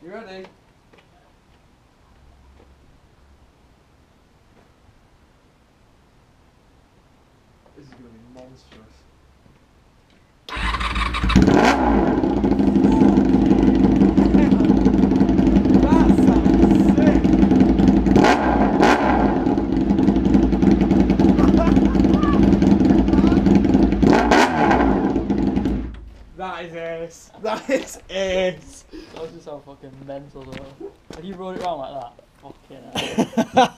You ready? This is gonna be monstrous. That is ace. That is ace. That was just so fucking mental though. Like you rolled it around like that. Fucking hell.